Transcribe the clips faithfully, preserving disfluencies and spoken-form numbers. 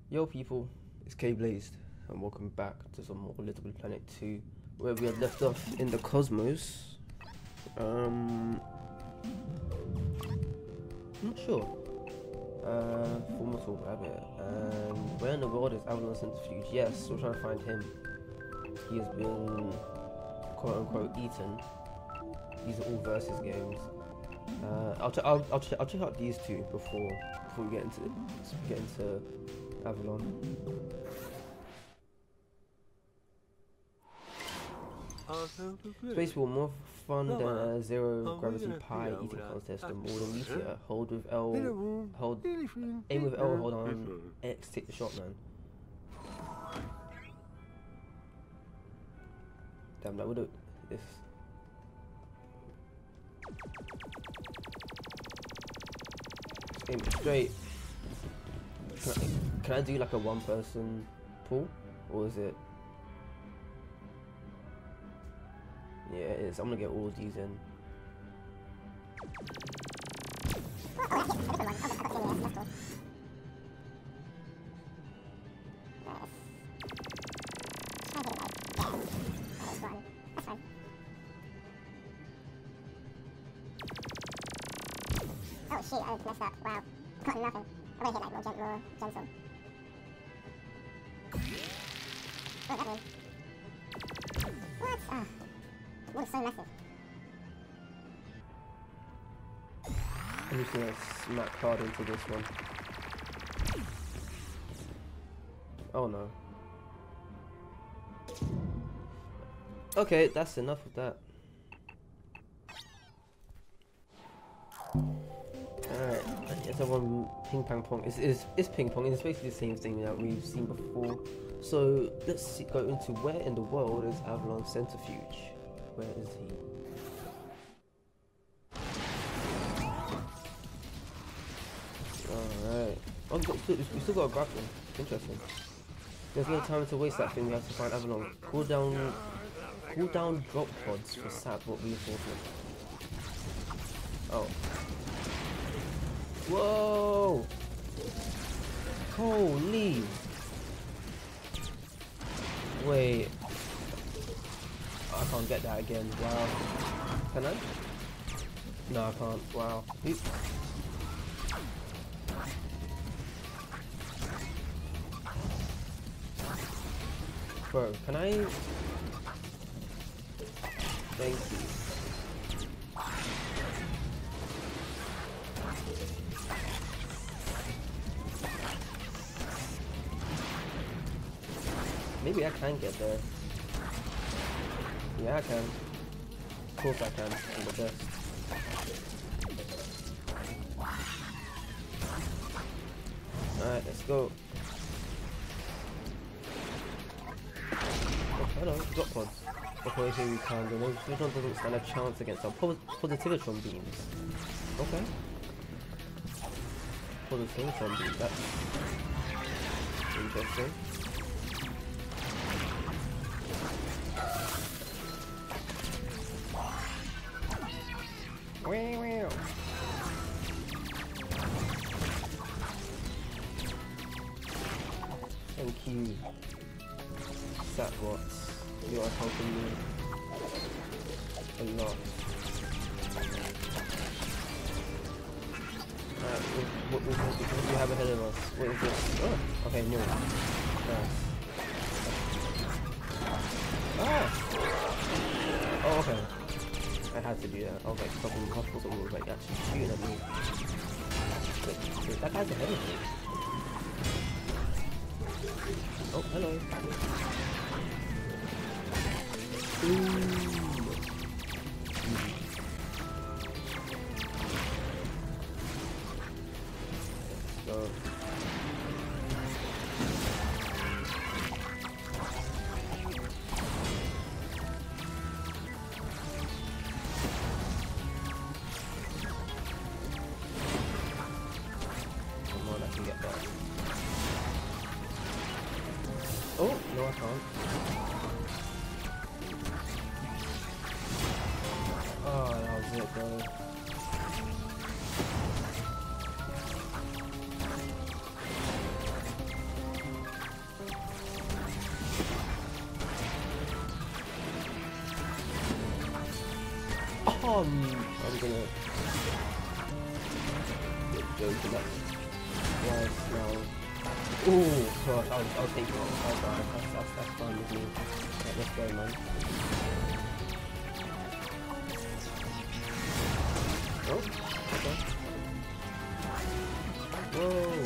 Yo people, it's K Blazed and welcome back to some more Little Big Planet two, where we had left off in the cosmos. Um I'm not sure. Uh former Tall Rabbit. And where in the world is Avalon Centrifuge? Yes, we're trying to find him. He has been quote unquote eaten. These are all versus games. Uh, I'll, ch I'll, I'll, ch I'll check out these two before before we get into get into Avalon. Space War, more fun than a zero gravity pie eating contest and more than meteor. Hold with L, hold, aim with L, hold on X, take the shot, man. Damn, that would have this. Aim straight. Can I, can I do like a one person pull? Or is it? Yeah, it is. I'm gonna get all of these in. Oh shit, I messed up. Wow. Got nothing. I'm gonna hit like more, gen more gentle. What does that mean? What? Ah. What is so massive? I'm just gonna smack hard into this one. Oh no. Okay, that's enough of that. Alright, it's everyone ping pong pong. It's, it's, it's ping pong, it's basically the same thing that we've seen before. So let's see, go into where in the world is Avalon Centrifuge? Where is he? Alright. Oh, we, got, we still got a grapple. Interesting. There's no time to waste that thing, we have to find Avalon. Cool down, cool down drop pods for sap what reinforcement. Oh. Whoa! Holy! Wait. I can't get that again. Wow. Can I? No, I can't. Wow. Oops. Bro, can I? Thank you. Maybe I can get there. Yeah, I can. Of course I can. I'm the best. Alright, let's go. Oh, hello, drop pods. Okay, here we can. The Positron doesn't stand a chance against our pos Positivitron beams. Okay. Positivitron beams, that's interesting. Thank you, Satbots. You are helping me a lot. Alright, what, what, what, what do you have ahead of us? What is this? Oh, okay, no. Nice. Ah! Oh, okay. I had to do that. I was like, stopping the hospital, someone was like actually shooting at me. Wait, wait, that guy's ahead of me. Oh, hello. Ooh. So. Come on, I can get that. Oh, no I can't. Oh, that was it, bro. Um, I'm gonna get joking up twice now. Ooh, gosh, I'll, I'll take it. I'll, I'll, that's, that's, that's fine with me. Right, let's go, man. Oh, okay. Whoa.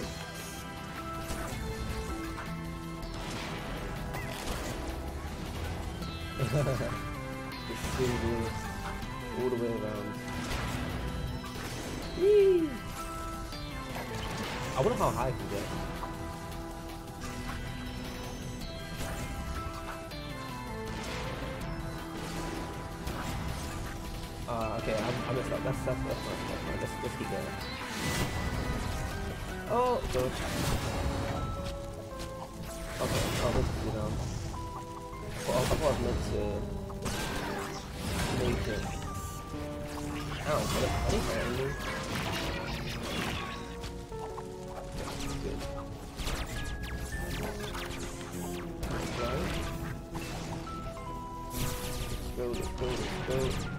Just single all the way around. Whee! I wonder how high I can get. Uh, okay, I'm, I messed up. That's, that's, that's fine. That's fine. Let's, let's keep going. Oh, gosh. Okay, I'll just go down. Well, I thought I was meant to make it. Ow, I think I only. Good. Let's go, let's go, let's go.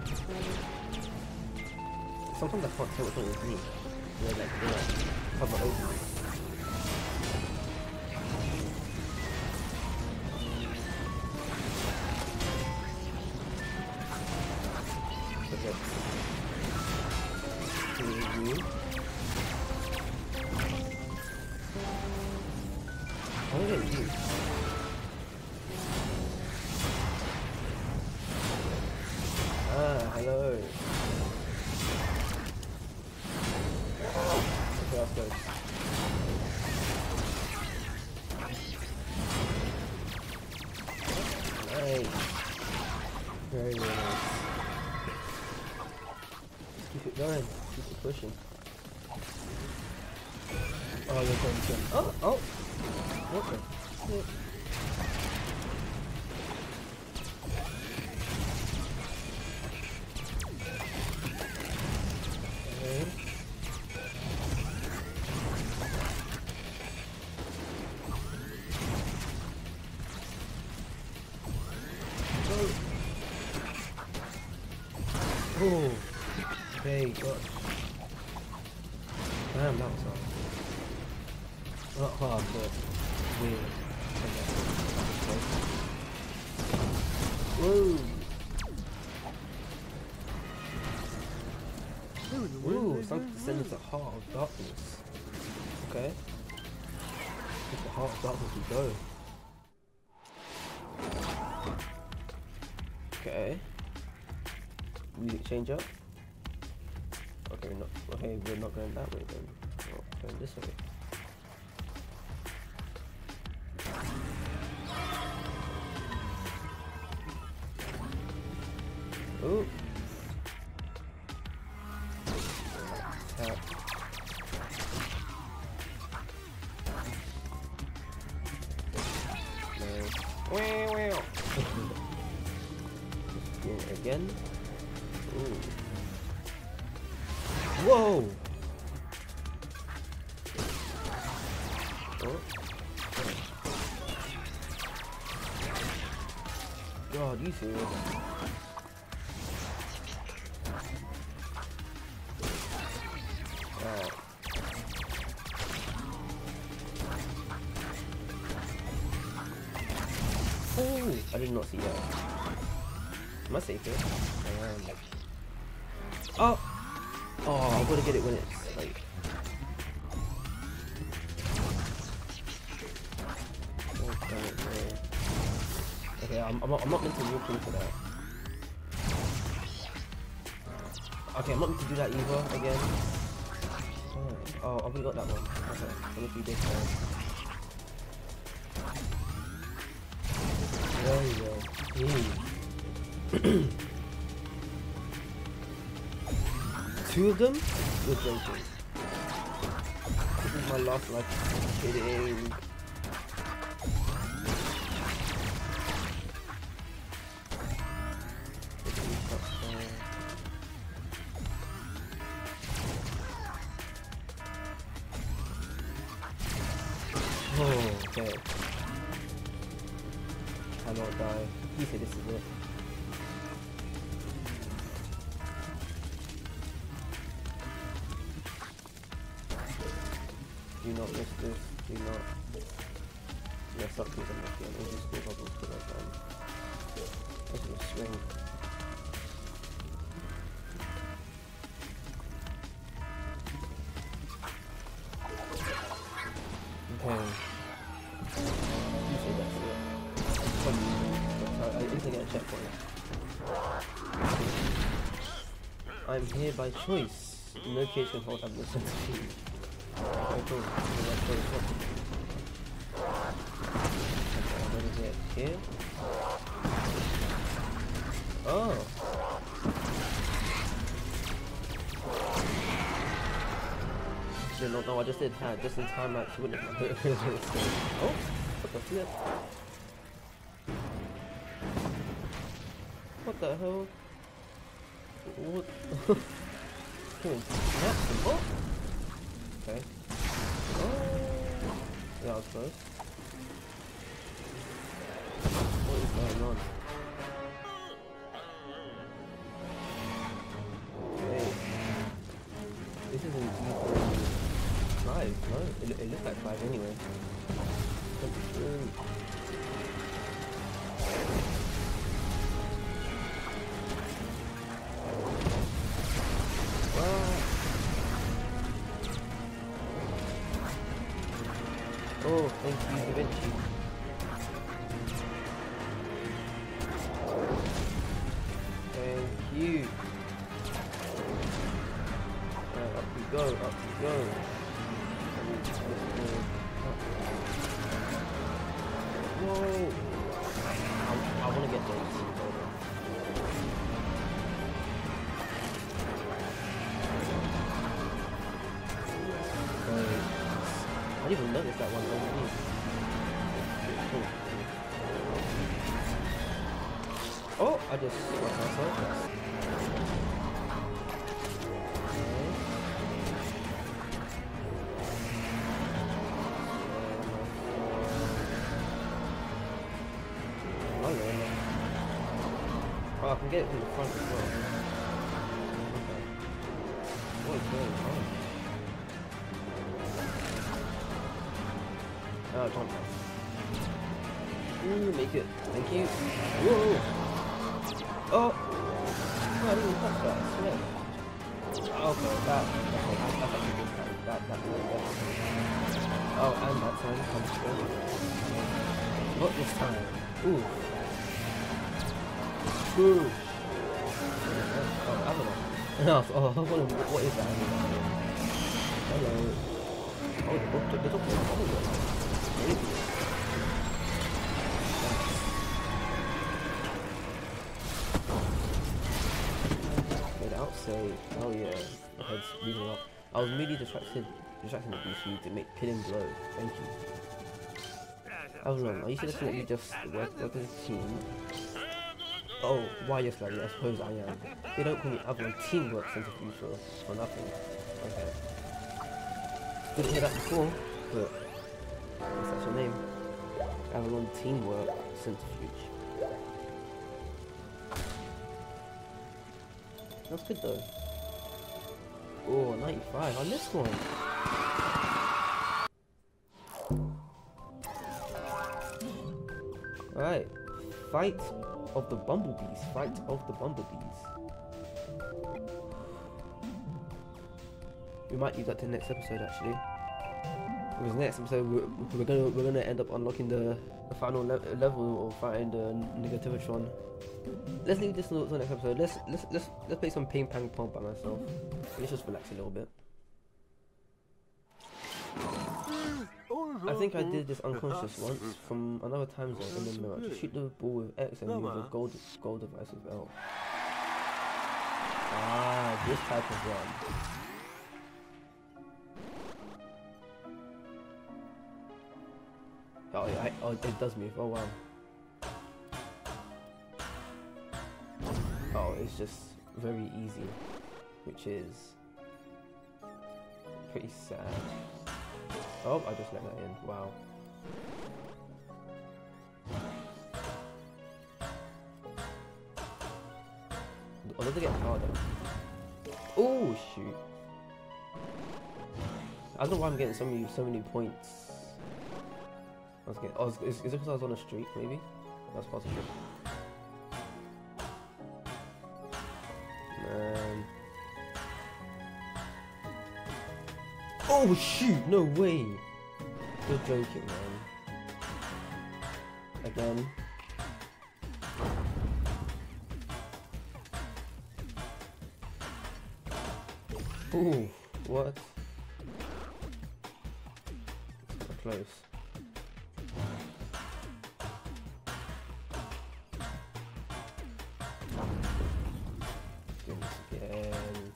Sometimes I can't tell which one is me. They're like, they're like, cover over me. Ah, hello. Okay, that's good. Nice. Very, very nice. Keep it going. Keep it pushing. Oh, you're going to. Oh, oh. Okay. Yeah. Oh, okay, gosh. Damn, that was hard. Not hard, but weird. Whoa! Ooh, something descended to Heart of Darkness. Okay. Into the Heart of Darkness we go. Okay. Music change up. Okay, we're not. Okay, we're not going that way then. We're going this way. Ooh. Tap. No. Wow, wow. Do it again. Ooh. Whoa! Oh. God, you serious? Alright. Oh! I did not see that. Am I safe here? I am. Oh! Oh, I'm gonna get it when it's like. Oh, damn it, man. Okay, I'm, I'm, not, I'm not meant to walk into that. Okay, I'm not meant to do that either again. Oh, oh, we got that one. Okay, let me do this one. There you go. Mm. Two of them? You're joking. This is my last life. Kidding. Oh, okay. Cannot die. You say this is it. Do not miss this. Do not. Yeah, stop clicking this game. We'll just go bubbles to that time. This is a swing. Okay. Usually that's it. But I need to get a checkpoint. I'm here by choice. No cage can hold up the centipede. Okay, cool. Let's go to what is it? Here? Oh! Actually, no, no, I just did that just in time like to witness my Oh! What the flip? What the hell? What? Cool. Snap them up. Okay. Oh. Yeah, I was close. What is going on? Okay. This isn't even five, no? It, it looks like five anyway. Oh, thank you, Da Vinci. Thank you. Right, up we go, up we go. Whoa! I, I want to get those. I didn't even notice that one underneath. Oh, I just got myself. Oh, I can get it from the front as well. Okay. What is going on? Oh, jump. Ooh, make it. Thank you. Whoa! Oh! Oh, I didn't even touch that, I swear. Okay, that. Okay, that's actually good. That, that, that, that. Oh, and that time comes through. Not this time. Ooh. Ooh. Oh, Avalon. No, oh, what is that? Hello. Oh, the book, the book, the book. Without say, oh yeah, my head's moving up. I was really distracted, distracting the B C to make killing blow. Thank you. Avalon, are you suggesting that you just work, work as a team? Oh, why yes, Larry? I suppose I am. They don't call me Avalon Teamwork Centrifuge for, for nothing. Okay. Didn't hear that before, but what's that your name? Avalon Teamwork Centrifuge. That's good though. Oh, ninety-five. I missed one. Alright. Fight of the Bumblebees. Fight of the Bumblebees. We might use that to the next episode actually. Because next episode we're, we're gonna we're gonna end up unlocking the, the final le level of fighting the Negativitron. Let's leave this until the next episode. Let's let's let's let's play some ping pong pong by myself. Let's just relax a little bit. I think I did this unconscious once from another time zone in the mirror. Just shoot the ball with X and use the gold gold device with L. Ah, this type of one. Oh yeah, I, oh it does move. Oh wow. Oh, it's just very easy, which is pretty sad. Oh, I just let that in. Wow. Oh, does it get harder? Oh shoot. I don't know why I'm getting so many so many points. I was getting. Oh, is, is it because I was on a streak? Maybe that's possible. Man. Oh shoot! No way! You're joking, man. Again. Ooh, what? Close. Do this again.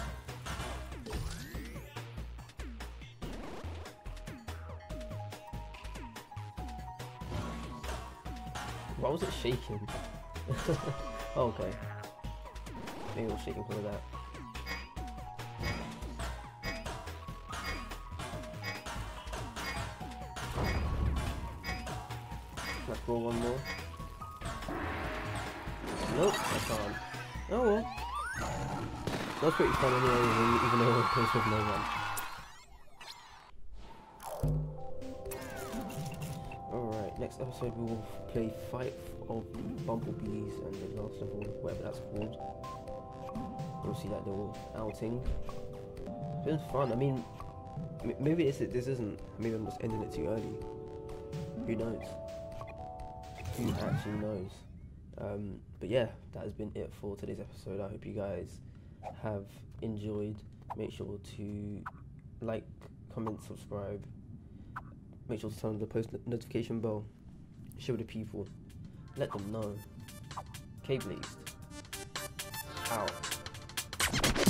Why was it shaking? Oh, okay. Maybe it was shaking because of that. Let's go one more. Nope, I can't. Oh well. That was pretty fun anyway, even, even though it was with no one. Alright, next episode we will play Fight of the Bumblebees and the last of all, whatever that's called. We'll see that little outing. It's been fun. I mean, m maybe this, this isn't, maybe I'm just ending it too early. Who knows? Who actually knows? Um, but yeah, that has been it for today's episode. I hope you guys have enjoyed. Make sure to like, comment, subscribe. Make sure to turn on the post notification bell. Show the people. Let them know. K-Blazed. Out.